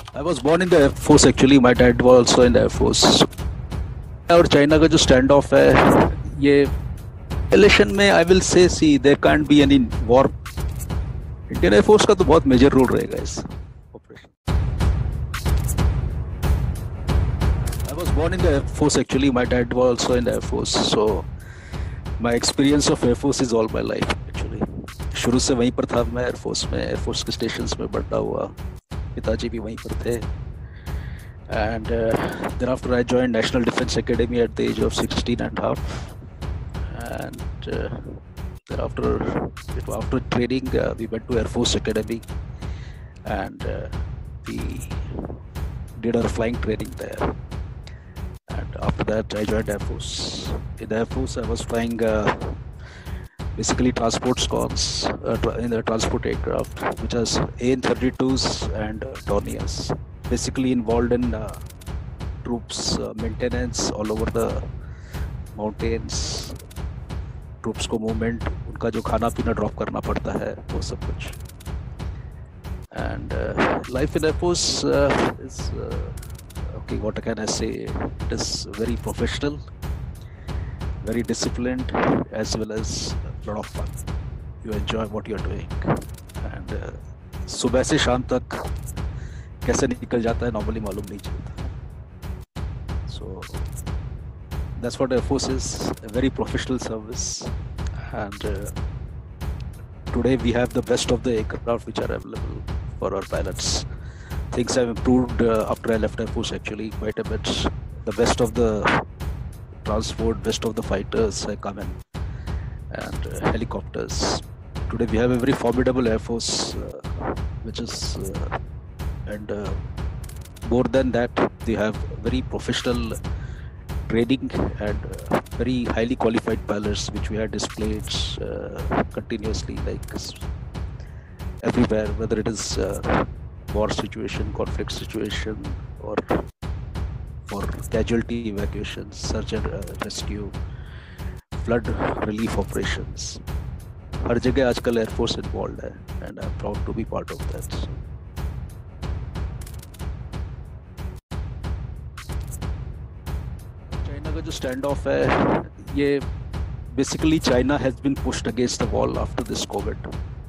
I was born in the Air Force actually. My dad was also in the Air Force. और China का जो stand off है ये election में I will say see there can't be any war. Indian air force का तो बहुत major role रहेगा इस operation. I was born in the Air Force actually. My dad was also in the Air Force. So my experience of Air Force is all my life actually. शुरू से वहीं पर था मैं एयर फोर्स के stations में बड़ा हुआ. पिताजी भी वहीं पर थे. And thereafter I joined National Defense Academy at the age of 16 and a half. And thereafter, after training, we went to Air Force Academy, and we did our flying training there. And after that, I joined Air Force. In the Air Force, I was flying basically transport squads in the transport aircraft, which is AN-32s and Dorniers. Basically involved in troops maintenance all over the mountains. Troops को movement उनका जो खाना पीना drop करना पड़ता है वो सब कुछ. And life in air force is okay what can I say. It is very professional, very disciplined as well as lot of fun. You enjoy what you are doing. And सुबह से शाम तक कैसे निकल जाता है नॉर्मली मालूम नहीं चलता. सो that's what Air Force is, a very professional service. And today we have the best of the aircraft which are available for our pilots. Things have improved after I left Air Force actually quite a bit. The best of the transport, best of the fighters have come in, and helicopters. Today we have a very formidable Air Force which is and more than that they have very professional training and very highly qualified pilots which we had displayed continuously, like everywhere, whether it is war situation, conflict situation, or for casualty evacuation, search and rescue, flood relief operations. हर जगह आजकल air force involve है, and I'm proud to be part of that. का जो stand off है ये basically China has been pushed against the wall after this COVID.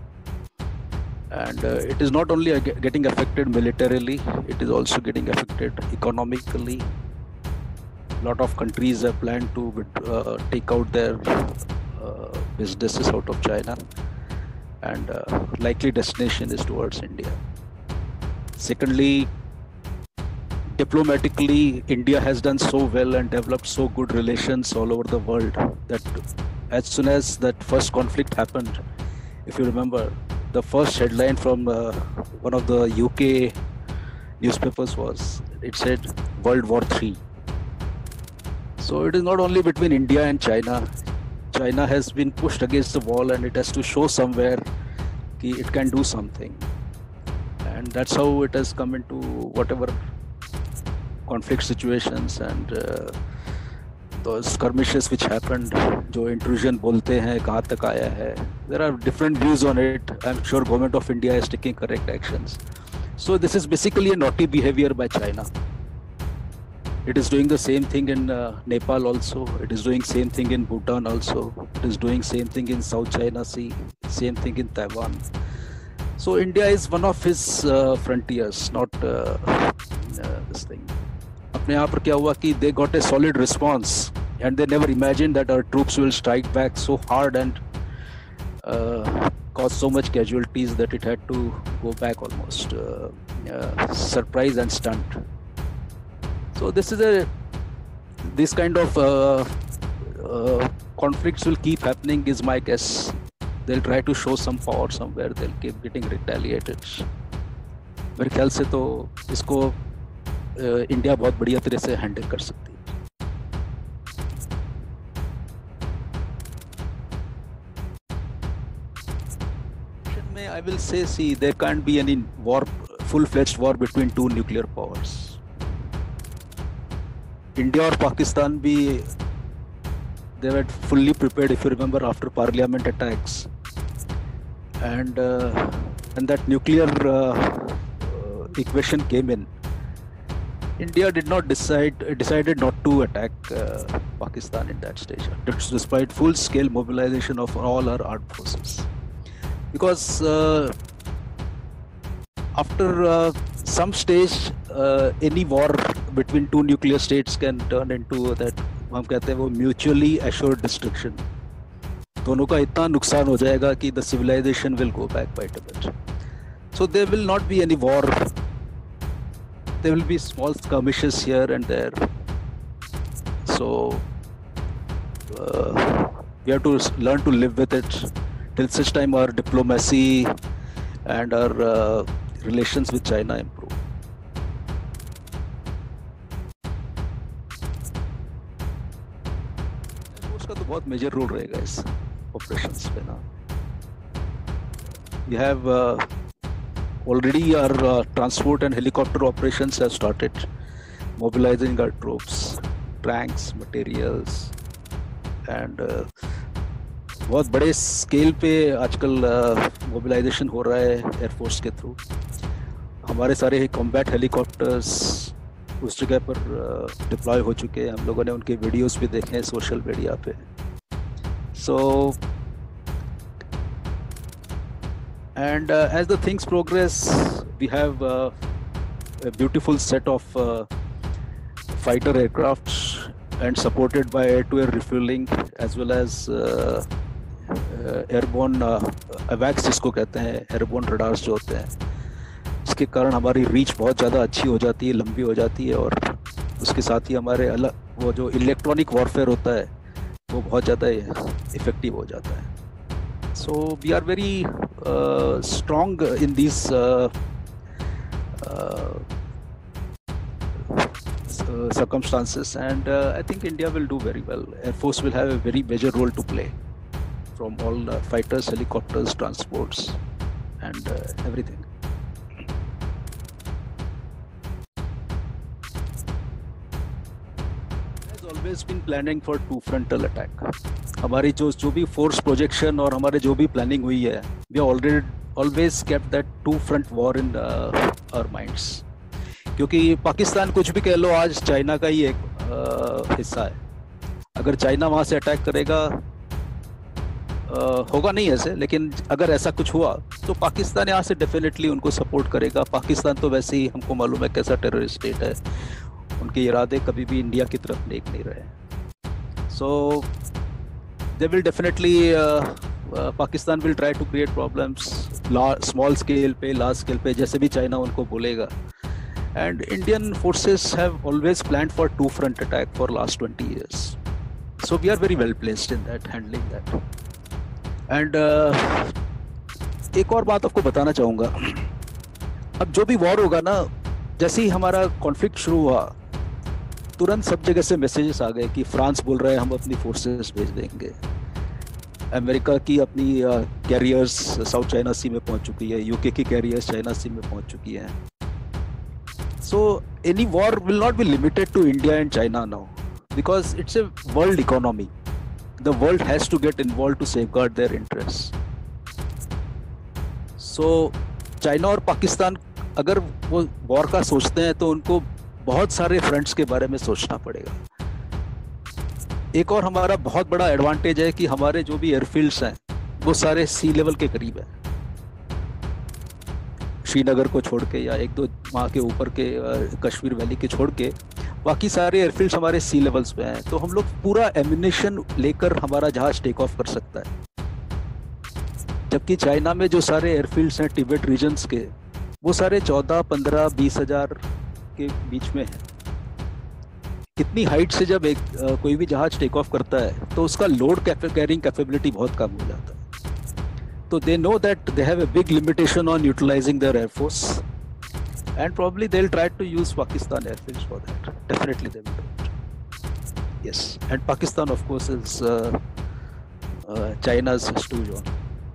And it is not only getting affected militarily, it is also getting affected economically. Lot of countries have plan to take out their businesses out of China, and likely destination is towards India. Secondly, diplomatically, India has done so well and developed so good relations all over the world that as soon as that first conflict happened, if you remember, the first headline from one of the UK newspapers it said World War III. So it is not only between India and China. China has been pushed against the wall and it has to show somewhere that it can do something. And that's how it has come into whatever conflict situations and those skirmishes which happened. जो intrusion बोलते हैं कहाँ तक आया है. There are different views on it. I'm sure government of India is taking correct actions. So this is basically a naughty behavior by China. It is doing the same thing in Nepal also. It is doing same thing in Bhutan also. It is doing same thing in South China Sea. Same thing in Taiwan. So India is one of his frontiers, not this thing. अपने यहाँ पर क्या हुआ कि they got a solid response and they never imagined that our troops will strike back so hard and cause so much casualties that it had to go back almost. Surprise and stunt. So this kind of conflicts will keep happening is my guess. They'll try to show some power somewhere. They'll keep getting retaliated. मेरे ख्याल से तो इसको India बहुत बढ़िया तरह से handle कर सकती है. में I will say, see, there can't be any war, full-fledged war between two nuclear powers. India और पाकिस्तान भी they were fully prepared, if you remember, after parliament attacks, and that nuclear equation came in, India decided not to attack Pakistan in that stage, despite full-scale mobilization of all our armed forces. Because after some stage, any war between two nuclear states can turn into that, हम कहते हैं वो mutually assured destruction. दोनों का इतना नुकसान हो जाएगा कि the civilization will go back quite a bit. So there will not be any war. There will be small skirmishes here and there. So we have to learn to live with it till such time our diplomacy and our relations with China improve. उसका तो बहुत major role रहेगा इस operations पे ना. We have already our transport and helicopter operations have started, mobilizing our troops, tanks, materials, and बहुत बड़े scale पे आजकल मोबिलाइजेशन हो रहा है एयरफोर्स के थ्रू. हमारे सारे कॉम्बैट हेलीकॉप्टर्स उस जगह पर डिप्लॉय हो चुके हैं. हम लोगों ने उनके वीडियोस भी देखे हैं सोशल मीडिया पे. So and as the things progress, we have a beautiful set of fighter aircrafts and supported by air-to-air refueling as well as airborne AWACS जिसको कहते हैं, airborne radars जो होते हैं, इसके कारण हमारी रीच बहुत ज़्यादा अच्छी हो जाती है, लंबी हो जाती है. और उसके साथ ही हमारे अलग वो जो इलेक्ट्रॉनिक वॉरफेयर होता है वो बहुत ज़्यादा इफेक्टिव हो जाता है. So we are very strong in these circumstances, and I think India will do very well. Air Force will have a very major role to play, from all fighters, helicopters, transports, and everything. Has always been planning for two-frontal attack. हमारी जो भी force projection और हमारे जो भी planning हुई है, we always kept that two-front war in our minds. क्योंकि पाकिस्तान कुछ भी कह लो आज चाइना का ही एक हिस्सा है. अगर चाइना वहाँ से अटैक करेगा, होगा नहीं ऐसे, लेकिन अगर ऐसा कुछ हुआ तो पाकिस्तान यहाँ से डेफिनेटली उनको सपोर्ट करेगा. पाकिस्तान तो वैसे ही हमको मालूम है कैसा टेररिस्ट स्टेट है. उनके इरादे कभी भी इंडिया की तरफ नेक नहीं रहे. So they will definitely Pakistan will try to create problems small scale पे, large scale पे, जैसे भी चाइना उनको बोलेगा. And Indian forces have always planned for two-front attack for last 20 years. So we are very well placed in that, handling that. And एक और बात आपको बताना चाहूँगा. अब जो भी वॉर होगा ना, जैसे ही हमारा कॉन्फ्लिक्ट शुरू हुआ, तुरंत सब जगह से मैसेजेस आ गए कि फ्रांस बोल रहे हैं हम अपनी फोर्सेस भेज देंगे. अमेरिका की अपनी कैरियर्स साउथ चाइना सी में पहुंच चुकी है. यूके की कैरियर्स चाइना सी में पहुंच चुकी हैं. So any war will not be limited to India and China now, because it's a world economy. The world has to get involved to safeguard their interests. So China और पाकिस्तान अगर वो war का सोचते हैं तो उनको बहुत सारे फ्रंट्स के बारे में सोचना पड़ेगा. एक और हमारा बहुत बड़ा एडवांटेज है कि हमारे जो भी एयरफील्ड्स हैं वो सारे सी लेवल के करीब हैं. श्रीनगर को छोड़ के या एक दो वहाँ के ऊपर के कश्मीर वैली के छोड़ के बाकी सारे एयरफील्ड्स हमारे सी लेवल्स पे हैं. तो हम लोग पूरा एम्यूनिशन लेकर हमारा जहाज टेक ऑफ कर सकता है. जबकि चाइना में जो सारे एयरफील्ड्स हैं तिब्बत रीजन्स के, वो सारे 14, 15, 20 हज़ार के बीच में है. कितनी हाइट से जब कोई भी जहाज टेक ऑफ करता है तो उसका लोड कैरिंग कैपेबिलिटी बहुत कम हो जाता है. तो they know that they have a big limitation on utilizing their air force, and probably they'll try to use Pakistan airfields for that. Definitely they will do it. Yes, and Pakistan of course is China's stew zone.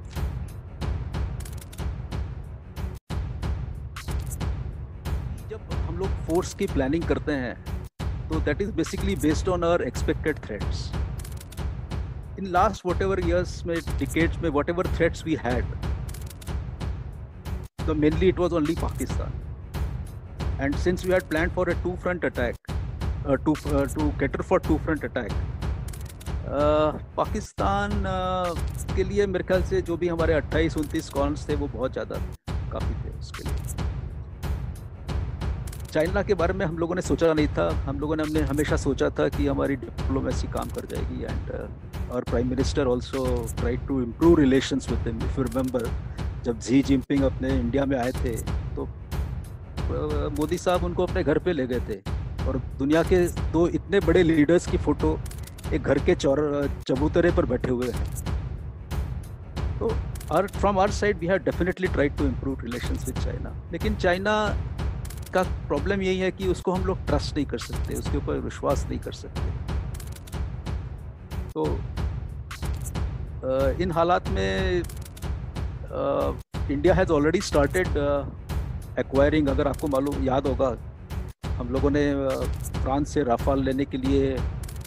जब हम लोग force की planning करते हैं तो that is basically based on our expected threats. In last whatever years में decades में whatever threats we had, so mainly it was only Pakistan. And since we had planned for a two-front attack, to cater for two-front attack, Pakistan के लिए मेरे ख्याल से जो भी हमारे 28-29 कॉन्स थे वो बहुत ज़्यादा काफ़ी थे उसके लिए। चाइना के बारे में हम लोगों ने सोचा नहीं था। हम लोगों ने हमने हमेशा सोचा था कि हमारी डिप्लोमेसी काम कर जाएगी, एंड और prime minister also try to improve relations with him. If you remember, जब जी जिनपिंग अपने इंडिया में आए थे तो मोदी साहब उनको अपने घर पे ले गए थे, और दुनिया के दो इतने बड़े लीडर्स की फोटो एक घर के चबूतरे पर बैठे हुए हैं। तो from our side we have definitely tried to improve relations with China. लेकिन चाइना का प्रॉब्लम यही है कि उसको हम लोग ट्रस्ट नहीं कर सकते, उसके ऊपर विश्वास नहीं कर सकते। तो इन हालात में India has already started acquiring. अगर आपको मालूम याद होगा, हम लोगों ने फ्रांस से राफाल लेने के लिए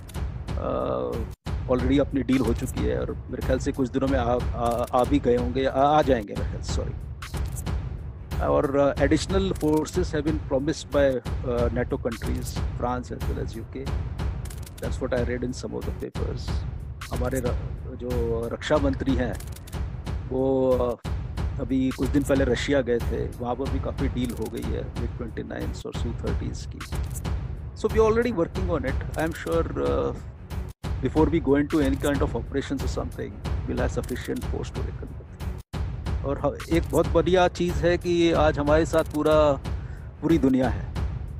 ऑलरेडी अपनी डील हो चुकी है, और मेरे ख्याल से कुछ दिनों में आ भी गए होंगे, आ जाएंगे मेरे ख्याल, सॉरी। और additional forces have been promised by NATO countries, France as well as UK. That's what I read in some of the papers. हमारे जो रक्षा मंत्री हैं वो अभी कुछ दिन पहले रशिया गए थे, वहाँ पर भी काफ़ी डील हो गई है MiG-29 और Su-30s की। So we are already working on it. I am sure before we go into any kind of operations or something, we'll have sufficient force to reckon with. और एक बहुत बढ़िया चीज़ है कि आज हमारे साथ पूरी दुनिया है।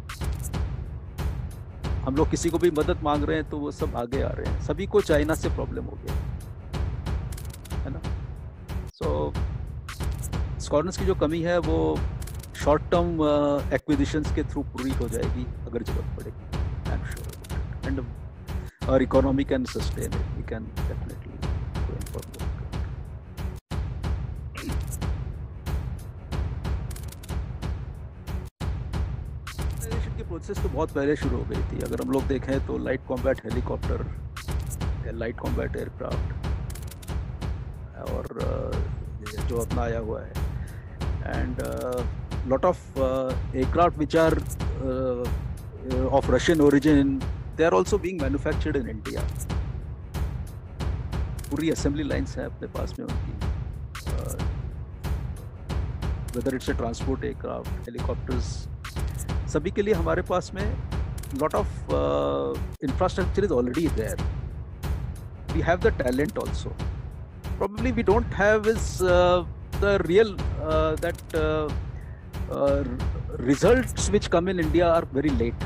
हम लोग किसी को भी मदद मांग रहे हैं तो वो सब आगे आ रहे हैं। सभी को चाइना से प्रॉब्लम हो गया है ना। सो स्कॉर्नस की जो कमी है वो शॉर्ट टर्म एक्विजिशंस के थ्रू पूरी हो जाएगी अगर जरूरत पड़ेगी। I am sure, and our economy can sustain it. We can definitely go in for more. की प्रोसेस तो बहुत पहले शुरू हो गई थी। अगर हम लोग देखें तो light combat helicopter, light combat aircraft, और जो अपना आया हुआ है, and lot of aircraft which are of Russian origin, they are also being manufactured in India. पूरी assembly lines हैं अपने पास में उनकी, whether it's a transport aircraft, helicopters, सभी के लिए हमारे पास में lot of infrastructure is already there. We have the talent also. Probably we don't have is the real results which come in India are very late.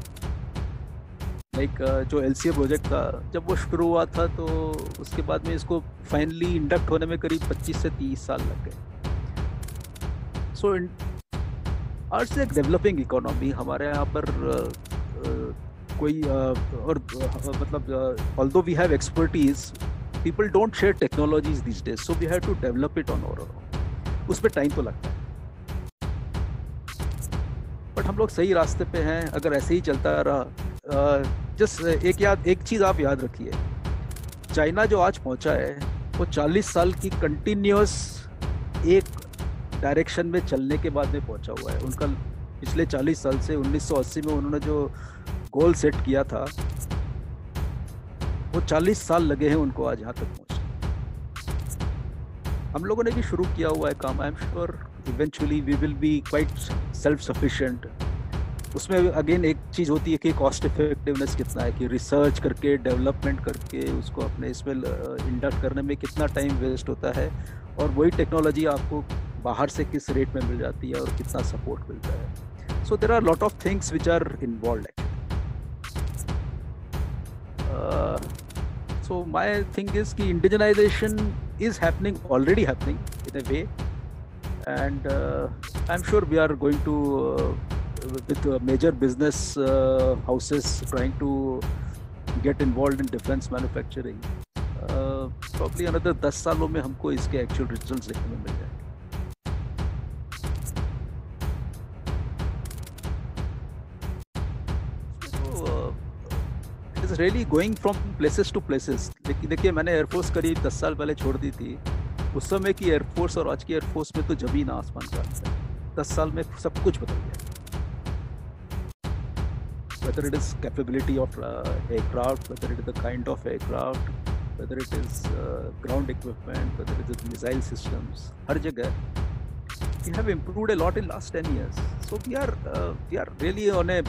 Like जो LCA project था, जब वो शुरू हुआ था तो उसके बाद में इसको फाइनली इंडक्ट होने में करीब 25 से 30 साल लग गए। सो आर्ट से एक डेवलपिंग इकोनॉमी हमारे यहाँ पर कोई और मतलब although we have expertise, people don't share technologies these days, so we have to develop it on our own. उस पर टाइम तो लगता है, बट हम लोग सही रास्ते पे हैं। अगर ऐसे ही चलता रहा, जस्ट एक चीज़ आप याद रखिए, चाइना जो आज पहुंचा है वो 40 साल की कंटिन्यूअस एक डायरेक्शन में चलने के बाद में पहुंचा हुआ है। उनका पिछले 40 साल से 1980 में उन्होंने जो गोल सेट किया था वो 40 साल लगे हैं उनको आज यहाँ तक पहुंचने। हम लोगों ने भी शुरू किया हुआ है काम। I am sure eventually we will be quite self sufficient. उसमें अगेन एक चीज़ होती है कि कॉस्ट इफेक्टिवनेस कितना है, कि रिसर्च करके डेवलपमेंट करके उसको अपने इसमें इंडक्ट करने में कितना टाइम वेस्ट होता है, और वही टेक्नोलॉजी आपको बाहर से किस रेट में मिल जाती है और कितना सपोर्ट मिलता है। So there are lot of things which are involved actually. So my thing is कि indigenization is happening, already happening in a way, and I am sure we are going to with major business houses trying to get involved in defense manufacturing. Probably another 10 सालों में हमको इसके actual results देखने में मिल जाएंगे। It is really going from places to places. देखिए मैंने air force करीब 10 साल पहले छोड़ दी थी। उस समय की एयरफोर्स और आज की एयरफोर्स में तो जमीन आसमान का अंतर है। 10 साल में सब कुछ बदल गया। whether it is capability of aircraft, whether it is the kind of aircraft, whether it is ground equipment, whether it is missile systems, हर जगह we have improved a lot in last 10 years. So we are really on a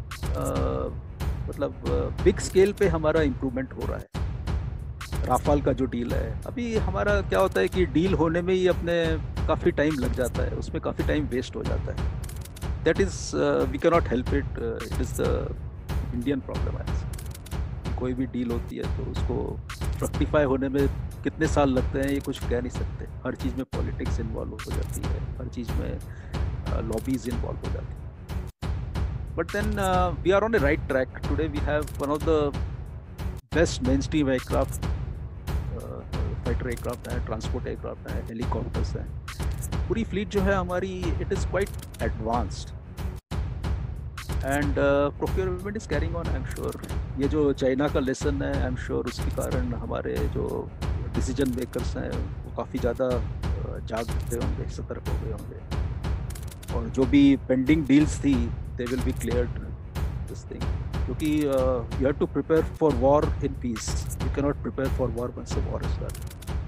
मतलब big scale पे हमारा improvement हो रहा है. Rafale का जो deal है, अभी हमारा क्या होता है कि डील होने में ही अपने काफ़ी टाइम लग जाता है, उसमें काफ़ी टाइम वेस्ट हो जाता है. That is we can not help it, it is the Indian problem है. कोई भी डील होती है तो उसको फ्रक्टिफाई होने में कितने साल लगते हैं ये कुछ कह नहीं सकते. हर चीज़ में पॉलिटिक्स इन्वॉल्व हो जाती है, हर चीज़ में लॉबीज इन्वॉल्व हो जाती है. But then we are on a right track. Today we have one of the best main stream aircraft, fighter aircraft है, ट्रांसपोर्ट एयरक्राफ्ट है, हेलीकॉप्टर्स हैं. पूरी फ्लीट जो है हमारी, it is quite advanced and procurement is carrying on. I am sure ये जो China का लेसन है, आई एम श्योर उसके कारण हमारे जो डिसीजन मेकर्स हैं वो काफ़ी ज़्यादा जाग गए होंगे, सतर्क हो गए होंगे, और जो भी पेंडिंग डील्स थी they will be cleared this thing. क्योंकि you have to prepare for war in peace. You cannot prepare for war once the war is done.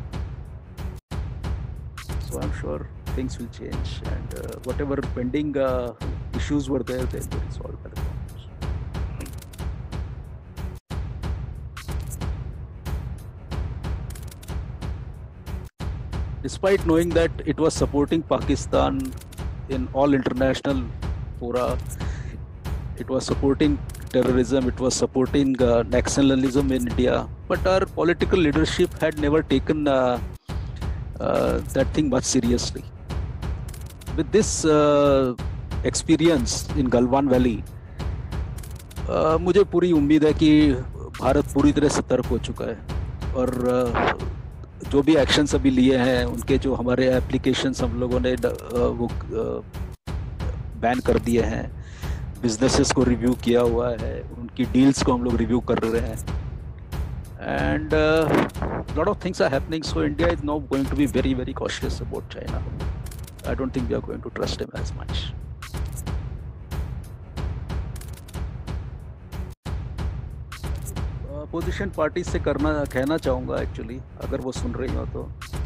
So I'm sure things will change, and whatever pending issues were there, they'll be resolved by the government. Despite knowing that it was supporting Pakistan in all international fora, it was supporting terrorism, it was supporting nationalism in India, but our political leadership had never taken that thing much seriously. With this experience in Galwan Valley, मुझे पूरी उम्मीद है कि भारत पूरी तरह सतर्क हो चुका है, और जो भी एक्शंस अभी लिए हैं उनके जो हमारे एप्लीकेशंस हम लोगों ने वो बैन कर दिए हैं, बिजनेसेस को रिव्यू किया हुआ है, उनकी डील्स को हम लोग रिव्यू कर रहे हैं, and lot of things are happening. So India is now going to be very very cautious about China. I don't think we are going to trust him as much. Opposition party से कहना चाहूँगा actually, अगर वो सुन रही हो तो,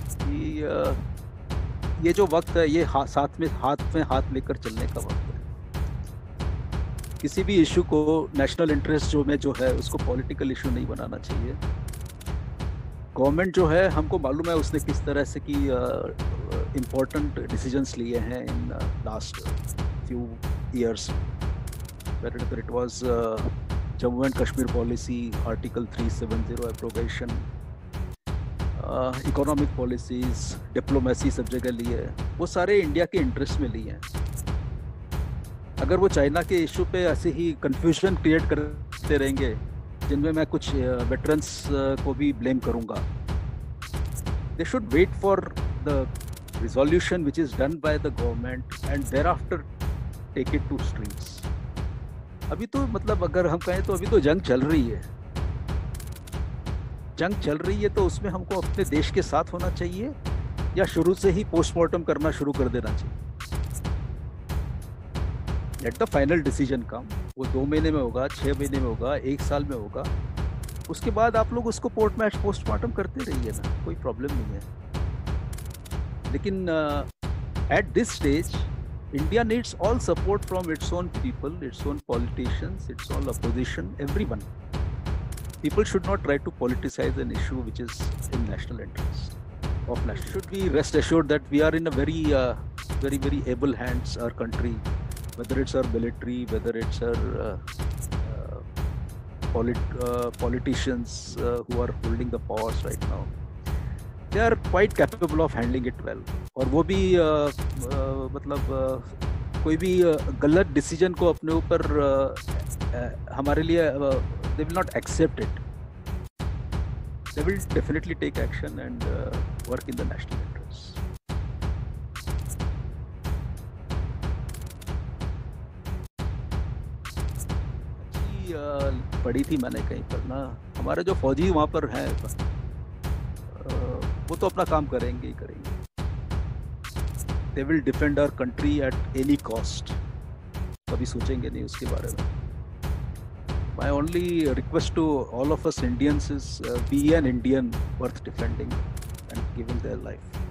कि ये जो वक्त है ये हाथ में हाथ लेकर चलने का वक्त है. किसी भी इशू को नेशनल इंटरेस्ट जो है उसको पॉलिटिकल इशू नहीं बनाना चाहिए. गवर्नमेंट जो है, हमको मालूम है उसने किस तरह से की इम्पोर्टेंट डिसीजंस लिए हैं in last few years. whether it was Jammu and Kashmir policy, Article 370 approbation, economic policies, diplomacy सब जगह लिए है, वो सारे इंडिया के इंटरेस्ट में लिए हैं. अगर वो चाइना के इशू पे ऐसे ही कंफ्यूजन क्रिएट करते रहेंगे, जिनमें मैं कुछ वेटरन्स को भी ब्लेम करूंगा, they should wait for the resolution which is done by the government and there after take it to streets. अभी तो मतलब अगर हम कहें तो अभी तो जंग चल रही है, तो उसमें हमको अपने देश के साथ होना चाहिए या शुरू से ही पोस्टमार्टम करना शुरू कर देना चाहिए. Let the final decision come. वो 2 महीने में होगा, 6 महीने में होगा, 1 साल में होगा, उसके बाद आप लोग उसको पोस्टमार्टम करते रहिए ना, कोई प्रॉब्लम नहीं है. लेकिन at this stage India needs all support from its own people, its own politicians, its own opposition, everyone. People should not try to politicize an issue which is in national interest. Should be rest assured that we are in a very, very able hands, our country, whether it's our military, whether it's our politicians who are holding the powers right now. They are quite capable of handling it well. और वो भी मतलब कोई भी गलत decision को अपने ऊपर हमारे लिए they will not accept it. They will definitely take action and work in the national interest. अच्छी पढ़ी थी मैंने कहीं पर ना, हमारे जो फौजी वहाँ पर हैं वो तो अपना काम करेंगे ही करेंगे. They will defend our country at any cost. कभी सोचेंगे नहीं उसके बारे में. My only request to all of us Indians is be an Indian worth defending and giving their life.